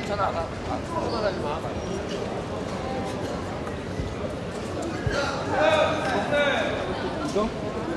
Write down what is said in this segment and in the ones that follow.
괜찮아. 쏟아가지 마. 이거?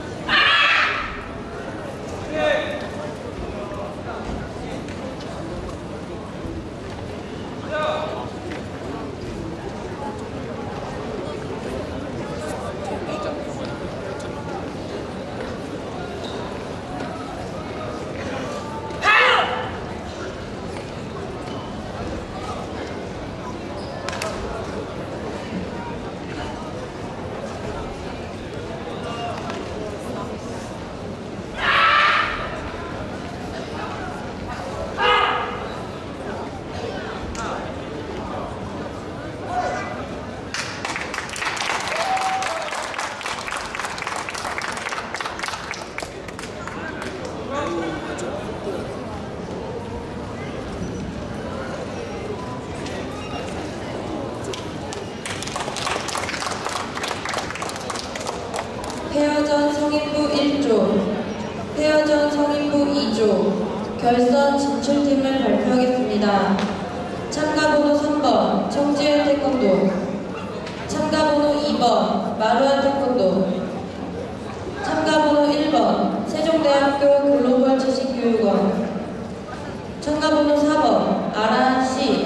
페어전 성인부 1조, 페어전 성인부 2조, 결선 진출팀을 발표하겠습니다. 참가번호 3번 청지현 태권도, 참가번호 2번 마루안 태권도, 참가번호 1번 세종대학교 글로벌 지식교육원, 참가번호 4번 아라한씨,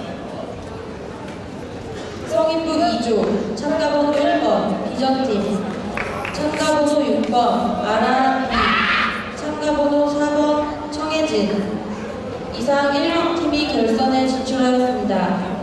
성인부 2조, 참가번호 1번 비전팀, 참가번호 6번 아라한비, 참가번호 4번 청혜진. 이상 1호팀이 결선에 진출하였습니다.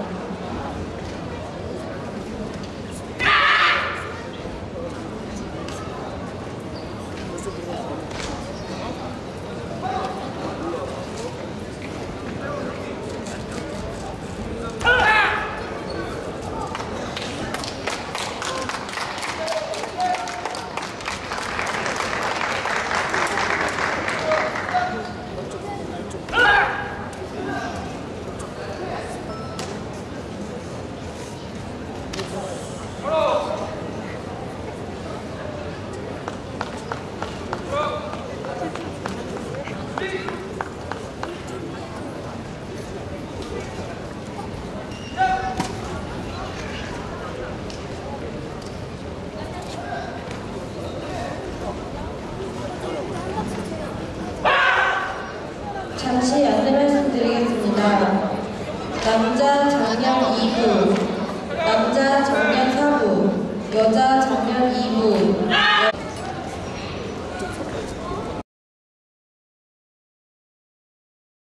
잠시 안내 말씀드리겠습니다. 남자 정년 2부, 남자 정년 4부, 여자 정년 2부,